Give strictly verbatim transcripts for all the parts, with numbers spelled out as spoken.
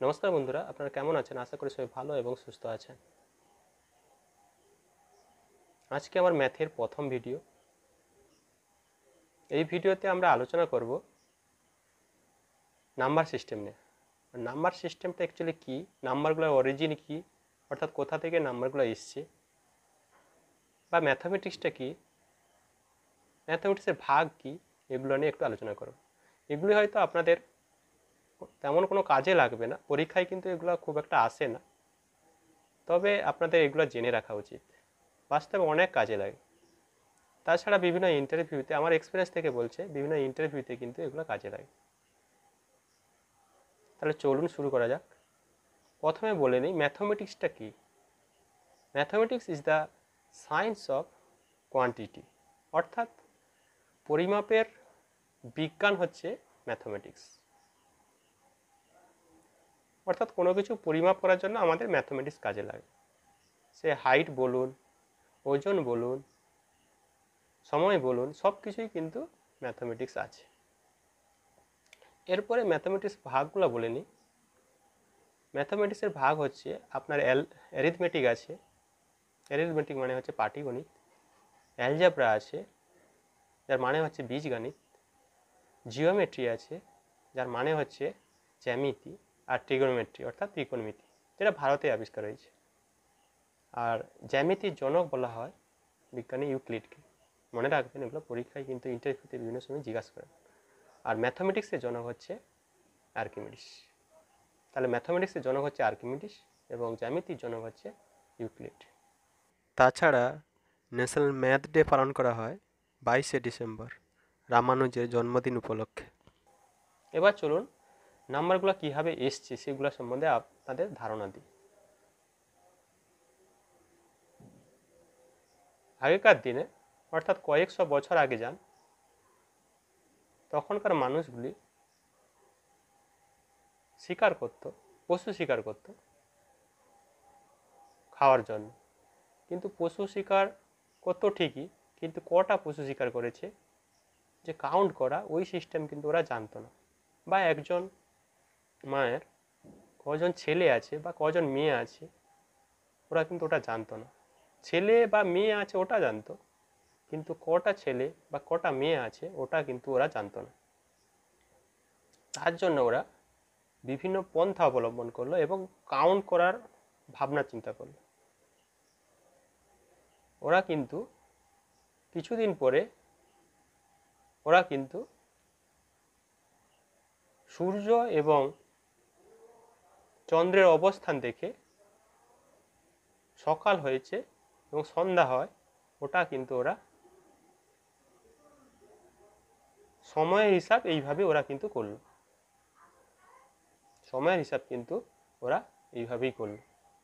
নমস্কার বন্ধুরা, আপনারা কেমন আছেন? আশা করি সবাই ভালো এবং সুস্থ আছেন। আজকে আমার ম্যাথের প্রথম ভিডিও। এই ভিডিওতে আমরা আলোচনা করব নাম্বার সিস্টেম নিয়ে। নাম্বার সিস্টেমটা অ্যাকচুয়ালি কী, নাম্বারগুলোর অরিজিন কী, অর্থাৎ কোথা থেকে নাম্বারগুলো এসছে, বা ম্যাথামেটিক্সটা কী, ম্যাথামেটিক্সের ভাগ কী, এগুলো নিয়ে একটু আলোচনা করব। এগুলি হয়তো আপনাদের তেমন কোনো কাজে লাগবে না, পরীক্ষায় কিন্তু এগুলো খুব একটা আসে না, তবে আপনাদের এগুলো জেনে রাখা উচিত, বাস্তবে অনেক কাজে লাগে। তাছাড়া বিভিন্ন ইন্টারভিউতে, আমার এক্সপিরিয়েন্স থেকে বলছে, বিভিন্ন ইন্টারভিউতে কিন্তু এগুলো কাজে লাগে। তাহলে চলুন শুরু করা যাক। প্রথমে বলে নিই ম্যাথমেটিক্সটা কী। Mathematics is the science of quantity, অর্থাৎ পরিমাপের বিজ্ঞান হচ্ছে ম্যাথমেটিক্স। অর্থাৎ কোনো কিছু পরিমাপ করার জন্য আমাদের ম্যাথমেটিক্স কাজে লাগে। সে হাইট বলুন, ওজন বলুন, সময় বলুন, সব কিছুই কিন্তু ম্যাথমেটিক্স আছে। এরপরে ম্যাথমেটিক্স ভাগগুলো বলে নিই। ম্যাথমেটিক্সের ভাগ হচ্ছে আপনার অ্যাল অ্যারিথমেটিক আছে, অ্যারিথমেটিক মানে হচ্ছে পাটিগণিত। অ্যালজেব্রা আছে, যার মানে হচ্ছে বীজগণিত। জিওমেট্রি আছে, যার মানে হচ্ছে জ্যামিতি। আর ট্রিগোনোমেট্রি অর্থাৎ ত্রিকোণমিতি, যেটা ভারতে আবিষ্কার হয়েছে। আর জ্যামিতির জনক বলা হয় বিজ্ঞানী ইউক্লিডকে। মনে রাখবেন, এগুলো পরীক্ষায় কিন্তু ইন্টারভিউতে বিভিন্ন সময় জিজ্ঞাসা করেন। আর ম্যাথমেটিক্সের জনক হচ্ছে আর্কিমিডিস। তাহলে ম্যাথমেটিক্সের জনক হচ্ছে আর্কিমিডিস এবং জ্যামিতির জনক হচ্ছে ইউক্লিড। তাছাড়া ন্যাশনাল ম্যাথ ডে পালন করা হয় বাইশে ডিসেম্বর, রামানুজের জন্মদিন উপলক্ষে। এবার চলুন নাম্বারগুলো কীভাবে এসছে সেগুলো সম্বন্ধে আপনাদের ধারণা দিই। আগেকার দিনে, অর্থাৎ কয়েকশো বছর আগে যান, তখনকার মানুষগুলি শিকার করত, পশু শিকার করত খাওয়ার জন্য। কিন্তু পশু শিকার করতো ঠিকই, কিন্তু কটা পশু শিকার করেছে যে কাউন্ট করা, ওই সিস্টেম কিন্তু ওরা জানতো না। বা একজন মায়ের কজন ছেলে আছে বা কজন মেয়ে আছে, ওরা কিন্তু ওটা জানতো না। ছেলে বা মেয়ে আছে ওটা জানতো, কিন্তু কটা ছেলে বা কটা মেয়ে আছে ওটা কিন্তু ওরা জানতো না। তার জন্য ওরা বিভিন্ন পন্থা অবলম্বন করলো এবং কাউন্ট করার ভাবনা চিন্তা করলো। ওরা কিন্তু কিছুদিন পরে ওরা কিন্তু সূর্য এবং চন্দ্রের অবস্থান দেখে সকাল হয়েছে এবং সন্ধ্যা হয়, ওটা কিন্তু ওরা সময়ের হিসাব এইভাবে ওরা কিন্তু করলো। সময়ের হিসাব কিন্তু ওরা এইভাবেই করলো।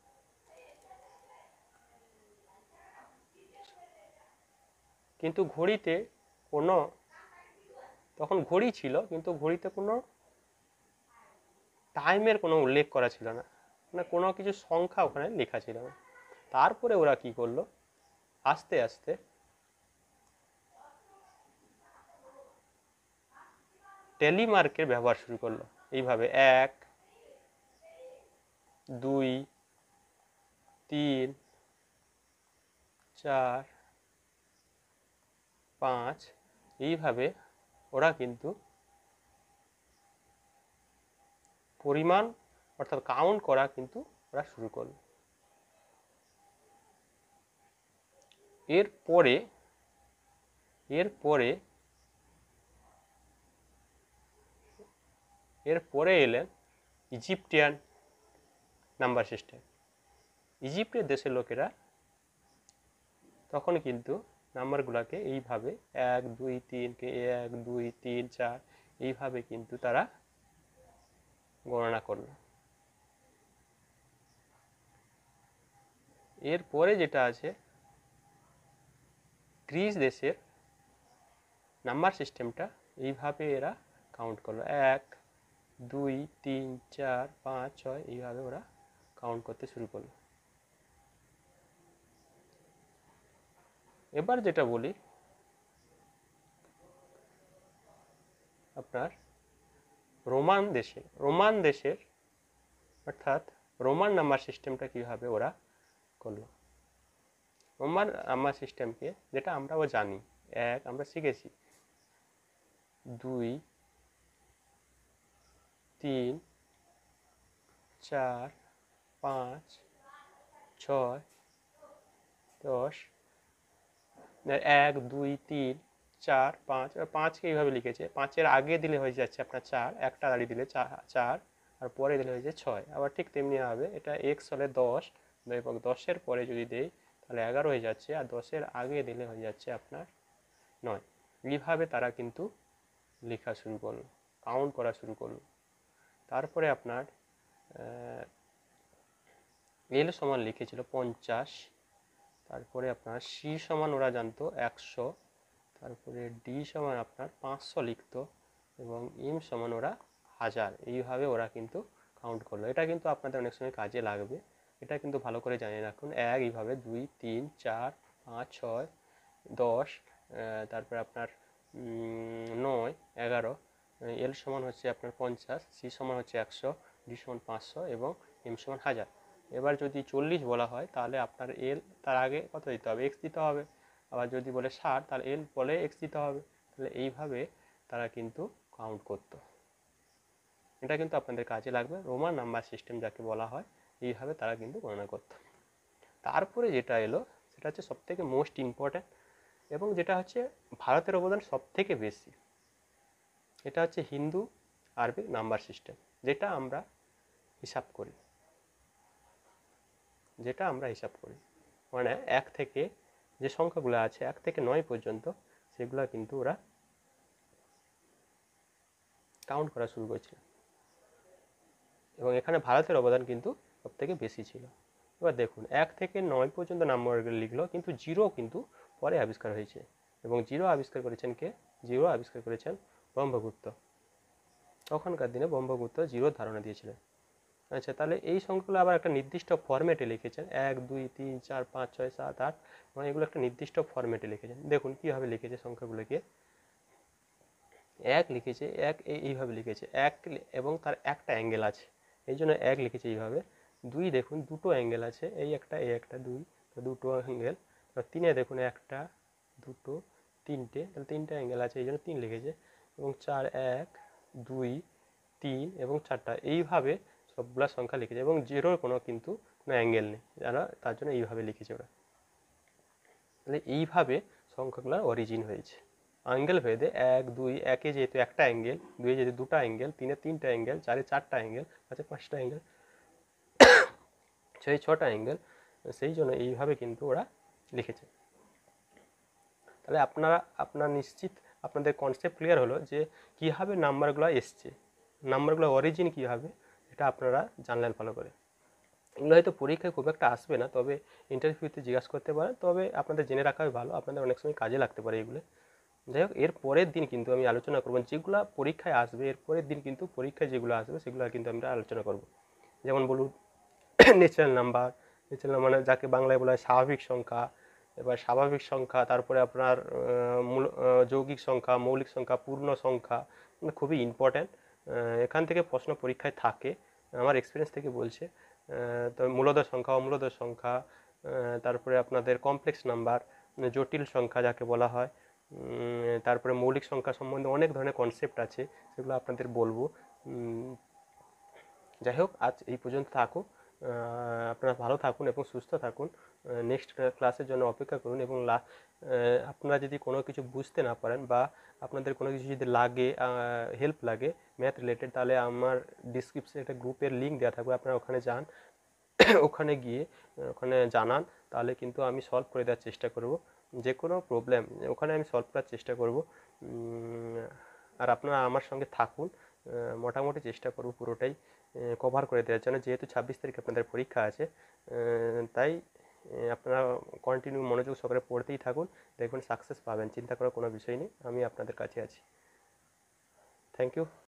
কিন্তু ঘড়িতে কোনো, তখন ঘড়ি ছিল কিন্তু ঘড়িতে কোনো টাইমের কোনো উল্লেখ করা ছিল না, মানে কোনো কিছু সংখ্যা ওখানে লেখা ছিল না। তারপরে ওরা কি করলো, আস্তে আস্তে টেলিমার্কের ব্যবহার শুরু করলো। এইভাবে এক, দুই, তিন, চার, পাঁচ, এইভাবে ওরা কিন্তু পরিমাণ অর্থাৎ কাউন্ট করা কিন্তু ওরা শুরু করলো। এরপরে এরপরে এরপরে এলেন ইজিপ্টিয়ান নাম্বার সিস্টেম। ইজিপ্টের দেশের লোকেরা তখন কিন্তু নাম্বারগুলোকে এইভাবে এক, দুই, তিনকে এক, দুই, তিন, চার, এইভাবে কিন্তু তারা গণনা করল। এরপরে যেটা আছে গ্রিস দেশের নাম্বার সিস্টেমটা, এইভাবে এরা কাউন্ট করলো। এক, দুই, তিন, চার, পাঁচ, ছয়, এইভাবে ওরা কাউন্ট করতে শুরু করলো। এবার যেটা বলি, আপনার রোমান দেশে রোমান দেশের অর্থাৎ রোমান নাম্বার সিস্টেমটা কীভাবে ওরা করলো। রোমান নাম্বার সিস্টেমকে যেটা আমরাও জানি, এক আমরা শিখেছি, দুই তিন চার পাঁচ ছয় দশ, এক দুই তিন চার পাঁচ, পাঁচকে এইভাবে লিখেছে, পাঁচের আগে দিলে হয়ে যাচ্ছে আপনার চার, একটা দাঁড়িয়ে দিলে চার, আর পরে দিলে হয়ে যায় ছয়। আবার ঠিক তেমনি হবে, এটা এক্স হলে দশ এবং দশের পরে যদি দেই তাহলে এগারো হয়ে যাচ্ছে, আর দশের আগে দিলে হয়ে যাচ্ছে আপনার নয়। এইভাবে তারা কিন্তু লেখা শুরু করলো, কাউন্ট করা শুরু করলো। তারপরে আপনার এল সমান লিখেছিল পঞ্চাশ, তারপরে আপনার সি সমান ওরা জানতো একশো, তারপরে ডি সমান আপনার পাঁচশো লিখতো, এবং এম সমান ওরা হাজার। এইভাবে ওরা কিন্তু কাউন্ট করলো। এটা কিন্তু আপনাদের অনেক সময় কাজে লাগবে, এটা কিন্তু ভালো করে জানিয়ে রাখুন। এক এইভাবে, দুই তিন চার পাঁচ ছয় দশ, তারপরে আপনার নয় এগারো, এল সমান হচ্ছে আপনার পঞ্চাশ, সি সমান হচ্ছে একশো, ডি সমান পাঁচশো এবং এম সমান হাজার। এবার যদি চল্লিশ বলা হয় তাহলে আপনার এল তার আগে কত দিতে হবে, এক্স দিতে হবে। আবার যদি বলে ষাট তাহলে এল বলে এক্স দিতে হবে। তাহলে এইভাবে তারা কিন্তু কাউন্ট করতো। এটা কিন্তু আপনাদের কাজে লাগবে, রোমান নাম্বার সিস্টেম যাকে বলা হয়, এইভাবে তারা কিন্তু গণনা করতো। তারপরে যেটা এলো সেটা হচ্ছে সবথেকে মোস্ট ইম্পর্ট্যান্ট, এবং যেটা হচ্ছে ভারতের অবদান সবথেকে বেশি, এটা হচ্ছে হিন্দু আরবিক নাম্বার সিস্টেম, যেটা আমরা হিসাব করি যেটা আমরা হিসাব করি মানে এক থেকে যে সংখ্যাগুলো আছে এক থেকে নয় পর্যন্ত, সেগুলো কিন্তু ওরা কাউন্ট করা শুরু করেছিল, এবং এখানে ভারতের অবদান কিন্তু সব থেকে বেশি ছিল। এবার দেখুন, এক থেকে নয় পর্যন্ত নাম্বারগুলো লিখলো, কিন্তু জিরো কিন্তু পরে আবিষ্কার হয়েছে, এবং জিরো আবিষ্কার করেছেন কে? জিরো আবিষ্কার করেছেন ব্রহ্মগুপ্ত। তখনকার দিনে ব্রহ্মগুপ্ত জিরোর ধারণা দিয়েছিলেন। আচ্ছা, তাহলে এই সংখ্যাগুলো আবার একটা নির্দিষ্ট ফরম্যাটে লিখেছেন, এক দুই তিন চার পাঁচ ছয় সাত আট, মানে এগুলো একটা নির্দিষ্ট ফরম্যাটে লিখেছেন। দেখুন কীভাবে লিখেছে সংখ্যাগুলোকে। এক লিখেছে, এক এইভাবে লিখেছে, এক এবং তার একটা অ্যাঙ্গেল আছে, এই জন্য এক লিখেছে এইভাবে। দুই দেখুন দুটো অ্যাঙ্গেল আছে, এই একটা এই একটা, দুই দুটো অ্যাঙ্গেল। তিনে দেখুন একটা দুটো তিনটে, তাহলে তিনটে অ্যাঙ্গেল আছে, এই জন্য তিন লিখেছে। এবং চার এক দুই তিন এবং চারটা, এইভাবে সবগুলা সংখ্যা লিখেছে, এবং জিরোর কোনো কিন্তু কোনো অ্যাঙ্গেল নেই, যারা তার জন্য এইভাবে লিখেছে ওরা। তাহলে এইভাবে সংখ্যাগুলোর অরিজিন হয়েছে অ্যাঙ্গেল ভেদে। এক দুই, একে যেহেতু একটা অ্যাঙ্গেল, দুই যেহেতু দুটো অ্যাঙ্গেল, তিনে তিনটা অ্যাঙ্গেল, চারে চারটা অ্যাঙ্গেল, পাঁচে পাঁচটা অ্যাঙ্গেল, ছয় ছটা অ্যাঙ্গেল, সেই জন্য এইভাবে কিন্তু ওরা লিখেছে। তাহলে আপনারা আপনার নিশ্চিত আপনাদের কনসেপ্ট ক্লিয়ার হলো যে কীভাবে নাম্বারগুলো এসছে, নাম্বারগুলো অরিজিন কীভাবে, এটা আপনারা জানলেন ভালো করে। এগুলো হয়তো পরীক্ষায় খুব একটা আসবে না, তবে ইন্টারভিউতে জিজ্ঞাসা করতে পারেন, তবে আপনাদের জেনে রাখাই ভালো, আপনাদের অনেক সময় কাজে লাগতে পারে এগুলো। যাই হোক, এর পরের দিন কিন্তু আমি আলোচনা করবো যেগুলো পরীক্ষায় আসবে, এর পরের দিন কিন্তু পরীক্ষায় যেগুলো আসবে সেগুলো কিন্তু আমরা আলোচনা করব। যেমন বলুন ন্যাচারাল নাম্বার, ন্যাচারাল নাম্বার যাকে বাংলায় বলা হয় স্বাভাবিক সংখ্যা। এবার স্বাভাবিক সংখ্যা, তারপরে আপনার মূল যৌগিক সংখ্যা, মৌলিক সংখ্যা, পূর্ণ সংখ্যা, মানে খুবই ইম্পর্ট্যান্ট। এখান থেকে প্রশ্ন পরীক্ষায় থাকে, আমার এক্সপিরিয়েন্স থেকে বলছে। তো মূলদ সংখ্যা, অমূলদ সংখ্যা, তারপরে আপনাদের কমপ্লেক্স নাম্বার, জটিল সংখ্যা যাকে বলা হয়, তারপরে মৌলিক সংখ্যা সম্বন্ধে অনেক ধরনের কনসেপ্ট আছে, সেগুলো আপনাদের বলবো। যাই হোক, আজ এই পর্যন্ত থাকুক। আপনারা ভালো থাকুন এবং সুস্থ থাকুন। নেক্সট ক্লাসের জন্য অপেক্ষা করুন, এবং আপনারা যদি কোনো কিছু বুঝতে না পারেন বা আপনাদের কোনো কিছু যদি লাগে, হেল্প লাগে ম্যাথ রিলেটেড, তাহলে আমার ডিসক্রিপশনে একটা গ্রুপের লিঙ্ক দেওয়া থাকবে, আপনারা ওখানে যান, ওখানে গিয়ে ওখানে জানান, তাহলে কিন্তু আমি সলভ করে দেওয়ার চেষ্টা করব। যে কোনো প্রবলেম ওখানে আমি সলভ করার চেষ্টা করব। আর আপনারা আমার সঙ্গে থাকুন, মোটামুটি চেষ্টা করব পুরোটাই কভার করে দেওয়ার জন্য, যেহেতু ছাব্বিশ তারিখ আপনাদের পরীক্ষা আছে। তাই আপনারা কন্টিনিউ মনোযোগ সহকারে পড়তেই থাকুন, দেখবেন সাকসেস পাবেন, চিন্তা করার কোনো বিষয় নেই, আমি আপনাদের কাছে আছি। Thank you.